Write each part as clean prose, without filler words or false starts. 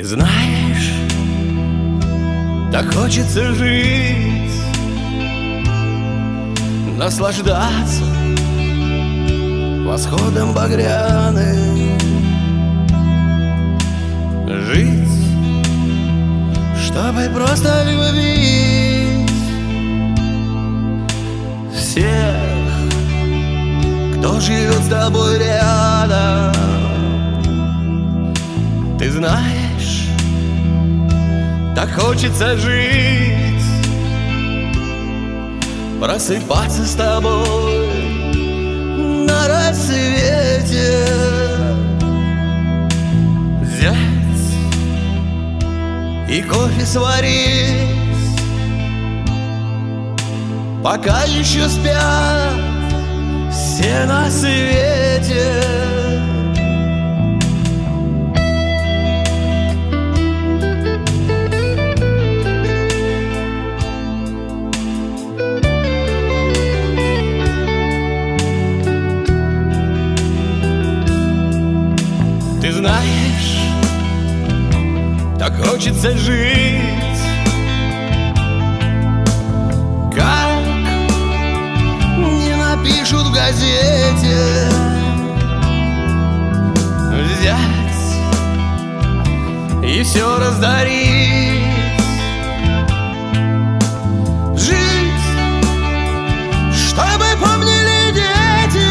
знаешь, так хочется жить, наслаждаться восходом багряным, жить, чтобы просто любить всех, кто живет с тобой рядом. Ты знаешь, так хочется жить, просыпаться с тобой на рассвете, взять и кофе сварить, пока еще спят все на свете. Ты знаешь, так хочется жить, как не напишут в газете, взять и все раздарить, жить, чтобы помнили дети.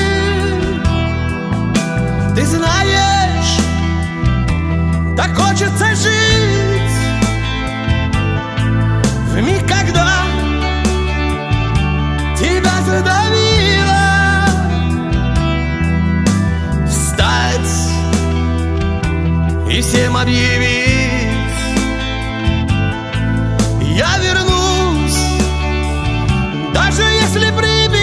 Ты знаешь, так хочется жить в миг, когда тебя задавило, встать и всем объявить: я вернусь, даже если прибило.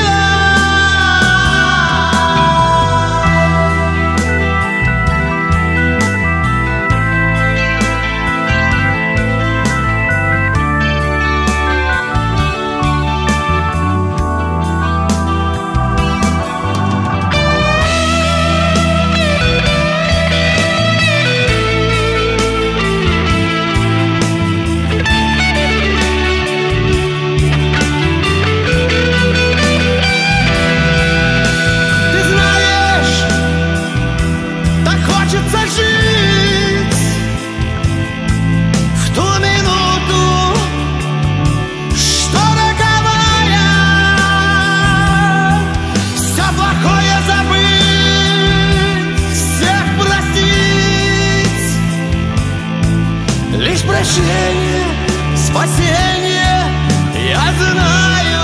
Лишь прощение, спасение, я знаю.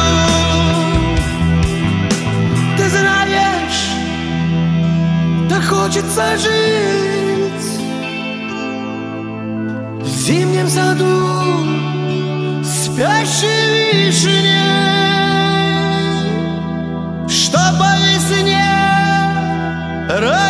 Ты знаешь, так хочется жить в зимнем саду спящей вишни, чтоб по весне